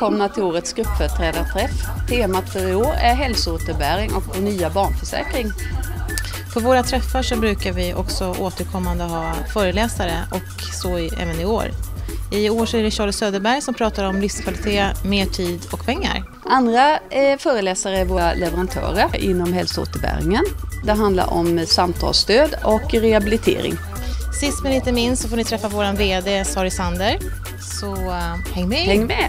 välkomna till årets gruppföreträdarträff. Temat för i år är hälsoåterbäring och vår nya barnförsäkring. På våra träffar så brukar vi också återkommande ha föreläsare och så även i år. I år så är det Charlie Söderberg som pratar om livskvalitet, mer tid och pengar. Andra föreläsare är våra leverantörer inom hälsoåterbäringen. Det handlar om samtalsstöd och rehabilitering. Sist men inte minst så får ni träffa vår vd Sari Sander. Så häng med! Häng med!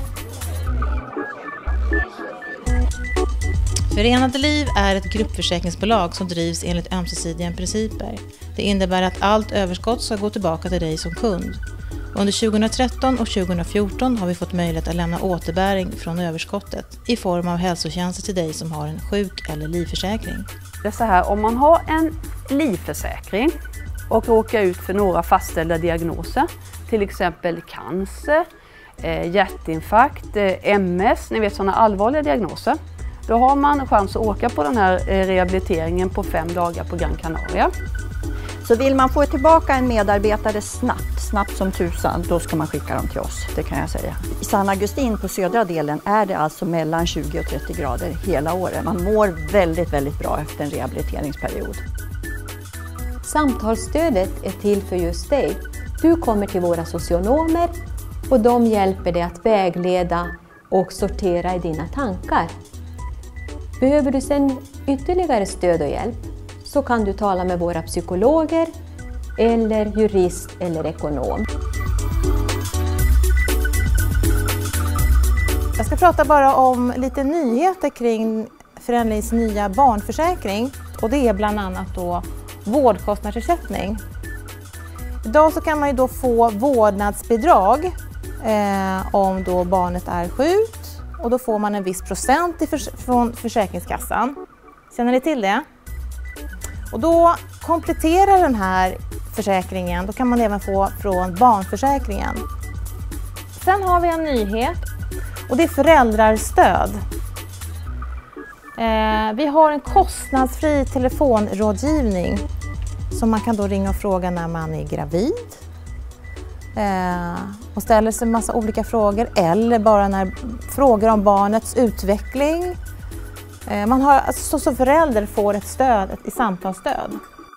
Förenade Liv är ett gruppförsäkringsbolag som drivs enligt ömsesidiga principer. Det innebär att allt överskott ska gå tillbaka till dig som kund. Under 2013 och 2014 har vi fått möjlighet att lämna återbäring från överskottet i form av hälsotjänster till dig som har en sjuk- eller livförsäkring. Det är så här, om man har en livförsäkring och råkar ut för några fastställda diagnoser, till exempel cancer, hjärtinfarkt, MS, ni vet sådana allvarliga diagnoser. Då har man chans att åka på den här rehabiliteringen på 5 dagar på Gran Canaria. Så vill man få tillbaka en medarbetare snabbt som tusan, då ska man skicka dem till oss, det kan jag säga. I San Agustin på södra delen är det alltså mellan 20 och 30 grader hela året. Man mår väldigt bra efter en rehabiliteringsperiod. Samtalsstödet är till för just dig. Du kommer till våra socionomer och de hjälper dig att vägleda och sortera i dina tankar. Behöver du sedan ytterligare stöd och hjälp så kan du tala med våra psykologer eller jurist eller ekonom. Jag ska prata bara om lite nyheter kring Förenlivs nya barnförsäkring. Och det är bland annat då vårdkostnadsersättning. Idag så kan man ju då få vårdnadsbidrag om då barnet är sjukt. Och då får man en viss procent från Försäkringskassan. Känner ni till det? Och då kompletterar den här försäkringen, då kan man även få från barnförsäkringen. Sen har vi en nyhet och det är föräldrarstöd. Vi har en kostnadsfri telefonrådgivning som man kan då ringa och fråga när man är gravid. Och ställer sig en massa olika frågor eller bara när frågor om barnets utveckling. Man har, alltså, som förälder får ett stöd, ett samtalsstöd.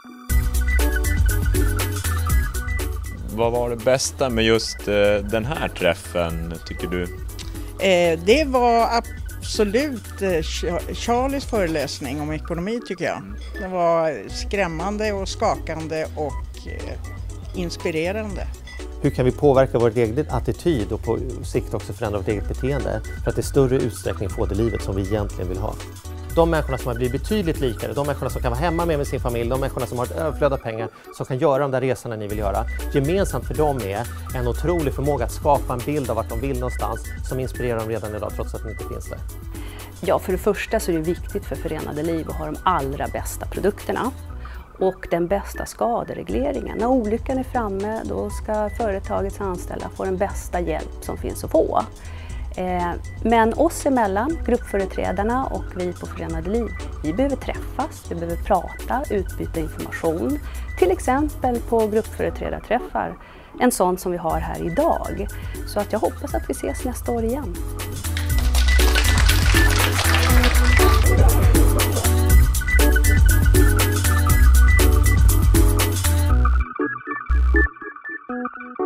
Vad var det bästa med just den här träffen, tycker du? Det var absolut Charlies föreläsning om ekonomi, tycker jag. Det var skrämmande och skakande och inspirerande. Hur kan vi påverka vår egen attityd och på sikt också förändra vårt eget beteende för att i större utsträckning få det livet som vi egentligen vill ha? De människorna som har blivit betydligt likare, de människorna som kan vara hemma med sin familj, de människorna som har ett överflöd av pengar, som kan göra de där resorna ni vill göra. Gemensamt för dem är en otrolig förmåga att skapa en bild av vart de vill någonstans som inspirerar dem redan idag trots att de inte finns där. Ja, för det första så är det viktigt för Förenade Liv att ha de allra bästa produkterna. Och den bästa skaderegleringen. När olyckan är framme, då ska företagets anställda få den bästa hjälp som finns att få. Men oss emellan, gruppföreträdarna och vi på Förenade Liv, vi behöver träffas, vi behöver prata, utbyta information. Till exempel på gruppföreträdarträffar, en sån som vi har här idag. Så att jag hoppas att vi ses nästa år igen. Thank you.